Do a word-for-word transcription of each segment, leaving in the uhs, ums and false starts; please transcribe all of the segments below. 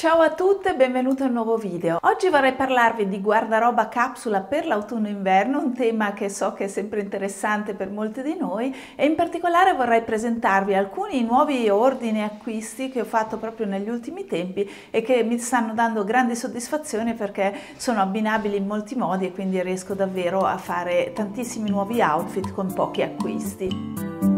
Ciao a tutte e benvenuti a un nuovo video. Oggi vorrei parlarvi di guardaroba capsula per l'autunno-inverno, un tema che so che è sempre interessante per molti di noi, e in particolare vorrei presentarvi alcuni nuovi ordini e acquisti che ho fatto proprio negli ultimi tempi e che mi stanno dando grandi soddisfazioni perché sono abbinabili in molti modi e quindi riesco davvero a fare tantissimi nuovi outfit con pochi acquisti.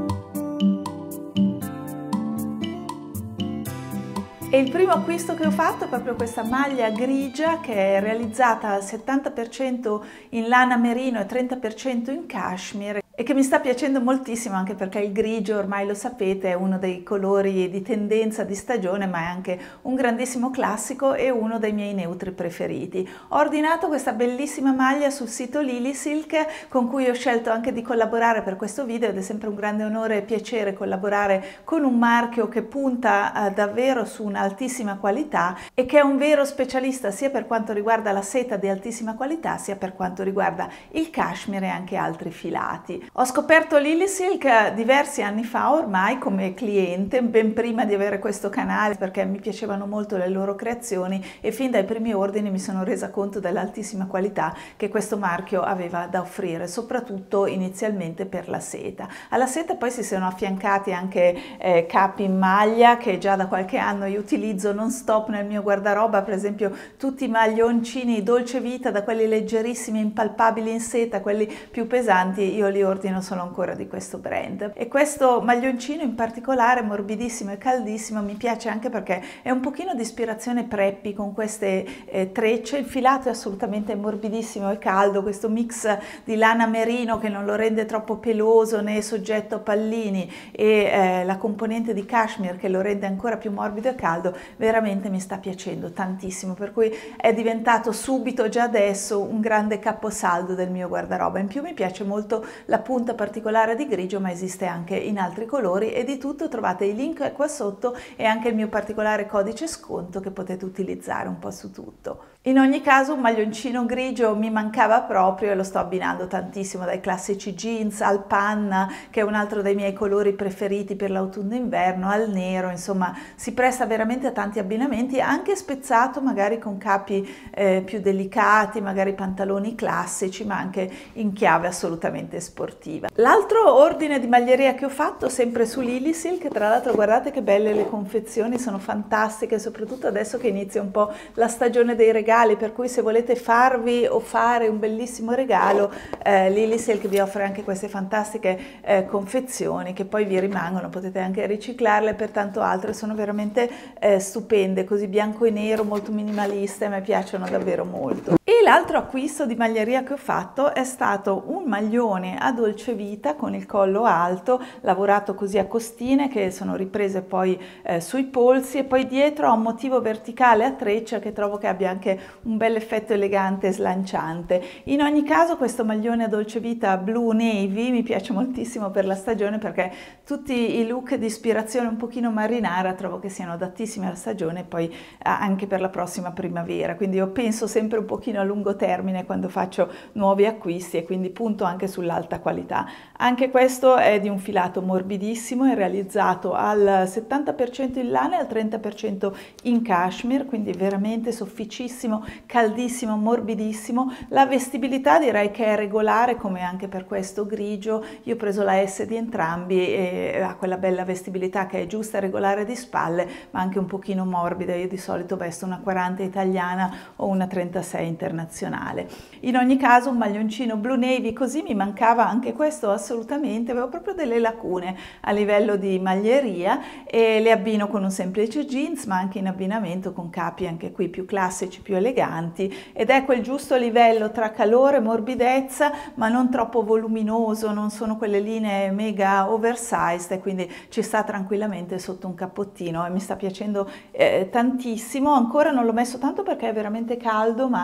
E il primo acquisto che ho fatto è proprio questa maglia grigia che è realizzata al settanta per cento in lana merino e trenta per cento in cashmere e che mi sta piacendo moltissimo, anche perché il grigio, ormai lo sapete, è uno dei colori di tendenza di stagione, ma è anche un grandissimo classico e uno dei miei neutri preferiti. Ho ordinato questa bellissima maglia sul sito Lilisilk, con cui ho scelto anche di collaborare per questo video, ed è sempre un grande onore e piacere collaborare con un marchio che punta eh, davvero su un'altissima qualità e che è un vero specialista sia per quanto riguarda la seta di altissima qualità, sia per quanto riguarda il cashmere e anche altri filati. Ho scoperto Lilisilk diversi anni fa ormai come cliente, ben prima di avere questo canale, perché mi piacevano molto le loro creazioni e fin dai primi ordini mi sono resa conto dell'altissima qualità che questo marchio aveva da offrire, soprattutto inizialmente per la seta. Alla seta poi si sono affiancati anche eh, capi in maglia che già da qualche anno io utilizzo non stop nel mio guardaroba, per esempio tutti i maglioncini dolce vita, da quelli leggerissimi impalpabili in seta, quelli più pesanti, io li ordino solo ancora di questo brand. E questo maglioncino in particolare, morbidissimo e caldissimo, mi piace anche perché è un pochino di ispirazione preppy, con queste eh, trecce. Il filato è assolutamente morbidissimo e caldo, questo mix di lana merino che non lo rende troppo peloso né soggetto a pallini, e eh, la componente di cashmere che lo rende ancora più morbido e caldo, veramente mi sta piacendo tantissimo, per cui è diventato subito, già adesso, un grande caposaldo del mio guardaroba. In più mi piace molto la punta particolare di grigio, ma esiste anche in altri colori, e di tutto trovate i link qua sotto e anche il mio particolare codice sconto che potete utilizzare un po' su tutto. In ogni caso un maglioncino grigio mi mancava proprio e lo sto abbinando tantissimo, dai classici jeans al panna, che è un altro dei miei colori preferiti per l'autunno-inverno, al nero. Insomma, si presta veramente a tanti abbinamenti, anche spezzato magari con capi eh, più delicati, magari pantaloni classici, ma anche in chiave assolutamente sportiva. L'altro ordine di maglieria che ho fatto, sempre su Lilisilk, tra l'altro guardate che belle le confezioni, sono fantastiche, soprattutto adesso che inizia un po' la stagione dei regali, per cui se volete farvi o fare un bellissimo regalo, eh, Lilisilk vi offre anche queste fantastiche eh, confezioni che poi vi rimangono, potete anche riciclarle per tanto altro, sono veramente eh, stupende, così bianco e nero, molto minimaliste, a me piacciono davvero molto. E l'altro acquisto di maglieria che ho fatto è stato un maglione a dolce vita con il collo alto, lavorato così a costine che sono riprese poi eh, sui polsi, e poi dietro ha un motivo verticale a treccia che trovo che abbia anche un bel effetto elegante e slanciante. In ogni caso questo maglione a dolce vita blu navy mi piace moltissimo per la stagione, perché tutti i look di ispirazione un pochino marinara trovo che siano adattissimi alla stagione e poi anche per la prossima primavera, quindi io penso sempre un pochino a lungo termine quando faccio nuovi acquisti e quindi punto anche sull'alta qualità. Anche questo è di un filato morbidissimo, è realizzato al settanta per cento in lana e al trenta per cento in cashmere, quindi veramente sofficissimo, caldissimo, morbidissimo. La vestibilità direi che è regolare, come anche per questo grigio. Io ho preso la S di entrambi e ha quella bella vestibilità che è giusta, regolare di spalle, ma anche un pochino morbida. Io di solito vesto una quaranta italiana o una trentasei internazionale. In ogni caso un maglioncino blu navy così mi mancava anche questo assolutamente, avevo proprio delle lacune a livello di maglieria, e le abbino con un semplice jeans, ma anche in abbinamento con capi anche qui più classici, più eleganti, ed è quel giusto livello tra calore e morbidezza, ma non troppo voluminoso, non sono quelle linee mega oversized, e quindi ci sta tranquillamente sotto un cappottino e mi sta piacendo eh, tantissimo. Ancora non l'ho messo tanto perché è veramente caldo, ma da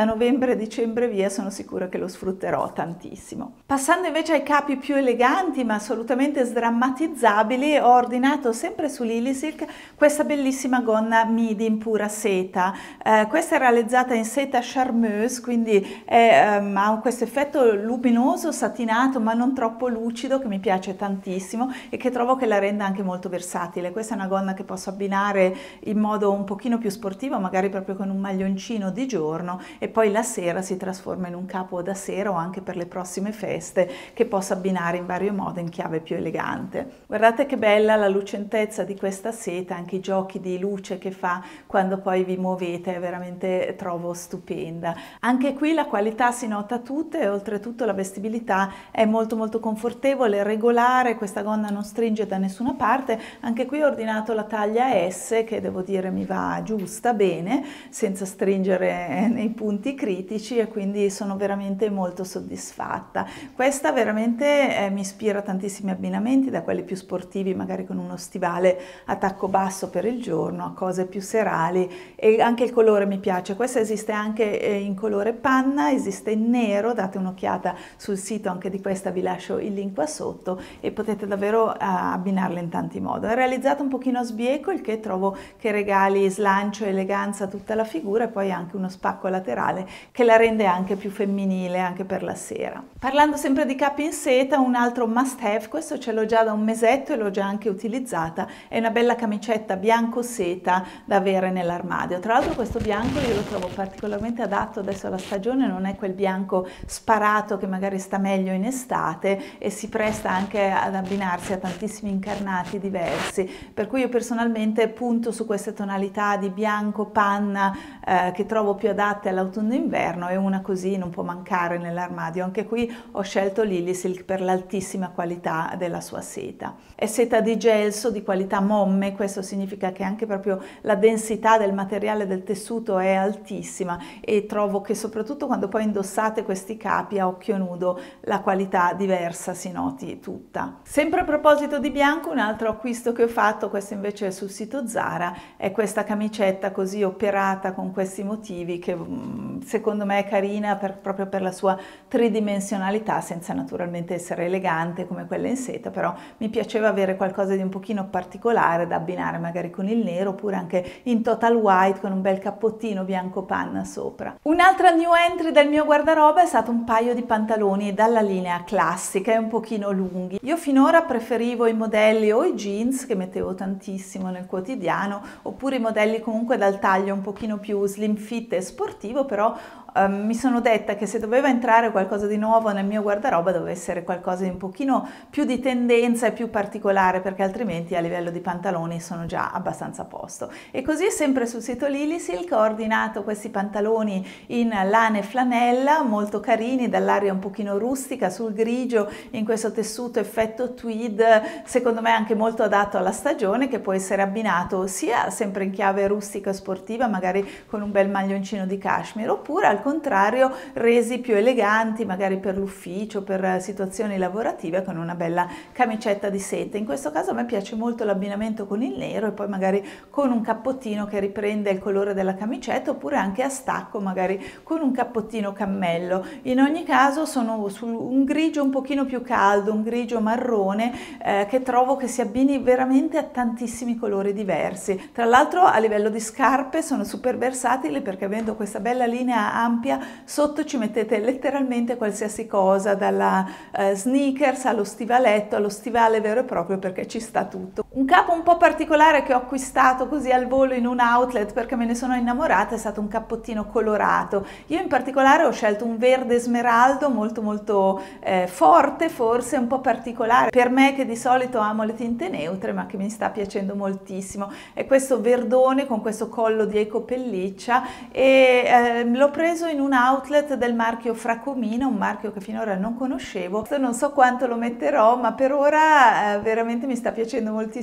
novembre e dicembre via sono sicura che lo sfrutterò tantissimo. Passando invece ai capi più eleganti ma assolutamente sdrammatizzabili, ho ordinato sempre su Lilisilk questa bellissima gonna midi in pura seta. Eh, questa è realizzata in seta charmeuse, quindi è, um, ha questo effetto luminoso, satinato ma non troppo lucido, che mi piace tantissimo e che trovo che la renda anche molto versatile. Questa è una gonna che posso abbinare in modo un pochino più sportivo, magari proprio con un maglioncino di giorno, e poi la sera si trasforma in un capo da sera o anche per le prossime feste, che posso abbinare in vario modo in chiave più elegante. Guardate che bella la lucentezza di questa seta, anche i giochi di luce che fa quando poi vi muovete, è veramente, trovo stupenda. Anche qui la qualità si nota tutta e oltretutto la vestibilità è molto molto confortevole, regolare, questa gonna non stringe da nessuna parte. Anche qui ho ordinato la taglia S, che devo dire mi va giusta, bene, senza stringere nei punti critici, e quindi sono veramente molto soddisfatta. Questa veramente eh, mi ispira a tantissimi abbinamenti, da quelli più sportivi magari con uno stivale a tacco basso per il giorno, a cose più serali, e anche il colore mi piace. Questa esiste anche eh, in colore panna, esiste in nero, date un'occhiata sul sito anche di questa, vi lascio il link qua sotto e potete davvero uh, abbinarla in tanti modi. È realizzata un pochino a sbieco, il che trovo che regali slancio e eleganza a tutta la figura, e poi anche uno spacco laterale che la rende anche più femminile anche per la sera. Parlando sempre di capi in seta, un altro must have, questo ce l'ho già da un mesetto e l'ho già anche utilizzata, è una bella camicetta bianco seta da avere nell'armadio. Tra l'altro questo bianco io lo trovo particolarmente adatto adesso alla stagione, non è quel bianco sparato che magari sta meglio in estate, e si presta anche ad abbinarsi a tantissimi incarnati diversi, per cui io personalmente punto su queste tonalità di bianco panna eh, che trovo più adatte all'autunno-inverno, e una così non può mancare nell'armadio. Anche qui ho scelto Lilisilk per l'altissima qualità della sua seta. È seta di gelso di qualità momme, questo significa che anche proprio la densità del materiale del tessuto è altissima, e trovo che soprattutto quando poi indossate questi capi a occhio nudo la qualità diversa si noti tutta. Sempre a proposito di bianco, un altro acquisto che ho fatto, questo invece è sul sito Zara, è questa camicetta così operata con questi motivi che secondo me è carina per, proprio per la sua tridimensionalità, senza naturalmente essere elegante come quella in seta, però mi piaceva avere qualcosa di un pochino particolare da abbinare magari con il nero, oppure anche in total white con un bel cappottino bianco panna sopra. Un'altra new entry del mio guardaroba è stato un paio di pantaloni dalla linea classica e un pochino lunghi. Io finora preferivo i modelli o i jeans, che mettevo tantissimo nel quotidiano, oppure i modelli comunque dal taglio un pochino più slim fit e sportivo, però Um, mi sono detta che se doveva entrare qualcosa di nuovo nel mio guardaroba doveva essere qualcosa di un pochino più di tendenza e più particolare, perché altrimenti a livello di pantaloni sono già abbastanza a posto. E così, sempre sul sito Lilisilk, ho ordinato questi pantaloni in lana e flanella molto carini, dall'aria un pochino rustica sul grigio, in questo tessuto effetto tweed, secondo me anche molto adatto alla stagione, che può essere abbinato sia sempre in chiave rustica e sportiva, magari con un bel maglioncino di cashmere, oppure al contrario resi più eleganti magari per l'ufficio, per situazioni lavorative, con una bella camicetta di seta. In questo caso a me piace molto l'abbinamento con il nero, e poi magari con un cappottino che riprende il colore della camicetta, oppure anche a stacco magari con un cappottino cammello. In ogni caso sono su un grigio un pochino più caldo, un grigio marrone, eh, che trovo che si abbini veramente a tantissimi colori diversi. Tra l'altro a livello di scarpe sono super versatili, perché avendo questa bella linea ampia sotto ci mettete letteralmente qualsiasi cosa, dalla eh, sneakers allo stivaletto, allo stivale vero e proprio, perché ci sta tutto. Un capo un po' particolare che ho acquistato così al volo in un outlet perché me ne sono innamorata è stato un cappottino colorato. Io in particolare ho scelto un verde smeraldo molto molto eh, forte, forse un po' particolare per me che di solito amo le tinte neutre, ma che mi sta piacendo moltissimo. È questo verdone con questo collo di ecopelliccia, e eh, l'ho preso in un outlet del marchio Fracomino, un marchio che finora non conoscevo. Non so quanto lo metterò, ma per ora eh, veramente mi sta piacendo moltissimo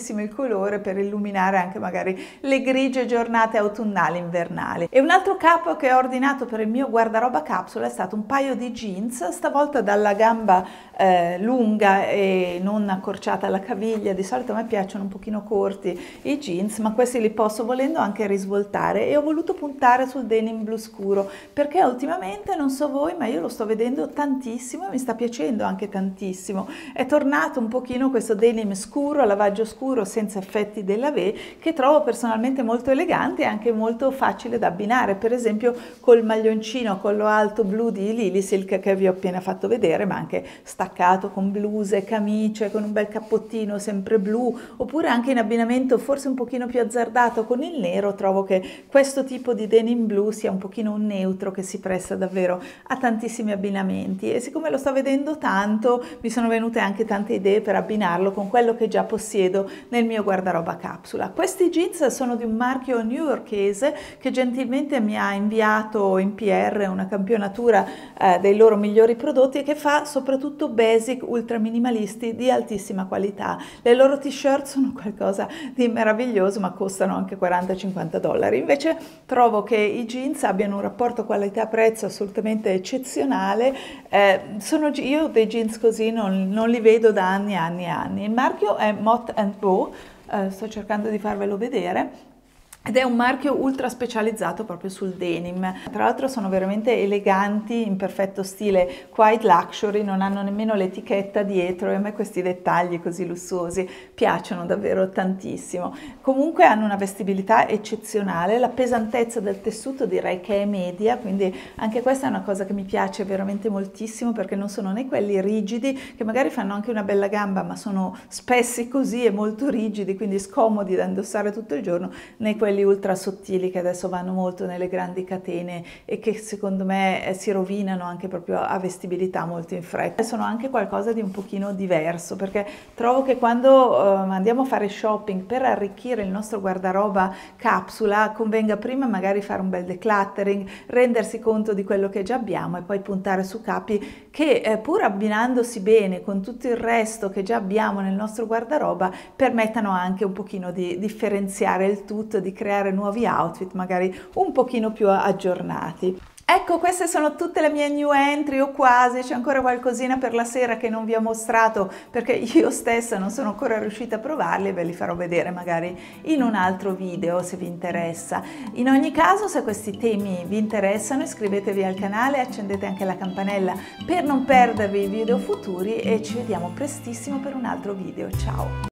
tantissimo il colore per illuminare anche magari le grigie giornate autunnali invernali. E un altro capo che ho ordinato per il mio guardaroba capsula è stato un paio di jeans, stavolta dalla gamba eh, lunga e non accorciata alla caviglia. Di solito a me piacciono un pochino corti i jeans, ma questi li posso volendo anche risvoltare, e ho voluto puntare sul denim blu scuro perché ultimamente, non so voi, ma io lo sto vedendo tantissimo e mi sta piacendo anche tantissimo. È tornato un pochino questo denim scuro, a lavaggio scuro, senza effetti della V, che trovo personalmente molto elegante e anche molto facile da abbinare, per esempio col maglioncino collo alto blu di Lily Silk che vi ho appena fatto vedere, ma anche staccato con bluse, camicie, con un bel cappottino sempre blu, oppure anche in abbinamento forse un pochino più azzardato con il nero. Trovo che questo tipo di denim blu sia un pochino un neutro che si presta davvero a tantissimi abbinamenti, e siccome lo sto vedendo tanto mi sono venute anche tante idee per abbinarlo con quello che già possiedo nel mio guardaroba capsula. Questi jeans sono di un marchio newyorkese che gentilmente mi ha inviato in P R una campionatura eh, dei loro migliori prodotti, e che fa soprattutto basic ultra minimalisti di altissima qualità. Le loro t-shirt sono qualcosa di meraviglioso, ma costano anche quaranta cinquanta dollari. Invece trovo che i jeans abbiano un rapporto qualità-prezzo assolutamente eccezionale. Eh, sono, io dei jeans così non, non li vedo da anni e anni e anni. Il marchio è Mott and Bow, eh, sto cercando di farvelo vedere, ed è un marchio ultra specializzato proprio sul denim. Tra l'altro sono veramente eleganti, in perfetto stile quite luxury, non hanno nemmeno l'etichetta dietro, e a me questi dettagli così lussuosi piacciono davvero tantissimo. Comunque hanno una vestibilità eccezionale, la pesantezza del tessuto direi che è media, quindi anche questa è una cosa che mi piace veramente moltissimo, perché non sono né quelli rigidi, che magari fanno anche una bella gamba, ma sono spessi così e molto rigidi, quindi scomodi da indossare tutto il giorno, né quelli ultra sottili che adesso vanno molto nelle grandi catene e che secondo me si rovinano anche proprio a vestibilità molto in fretta. Sono anche qualcosa di un pochino diverso, perché trovo che quando uh, andiamo a fare shopping per arricchire il nostro guardaroba capsula convenga prima magari fare un bel decluttering, rendersi conto di quello che già abbiamo e poi puntare su capi che eh, pur abbinandosi bene con tutto il resto che già abbiamo nel nostro guardaroba permettano anche un pochino di differenziare il tutto, di creare nuovi outfit magari un pochino più aggiornati. Ecco, queste sono tutte le mie new entry, o quasi. C'è ancora qualcosina per la sera che non vi ho mostrato perché io stessa non sono ancora riuscita a provarli, e ve li farò vedere magari in un altro video se vi interessa. In ogni caso, se questi temi vi interessano, iscrivetevi al canale, accendete anche la campanella per non perdervi i video futuri, e ci vediamo prestissimo per un altro video. Ciao!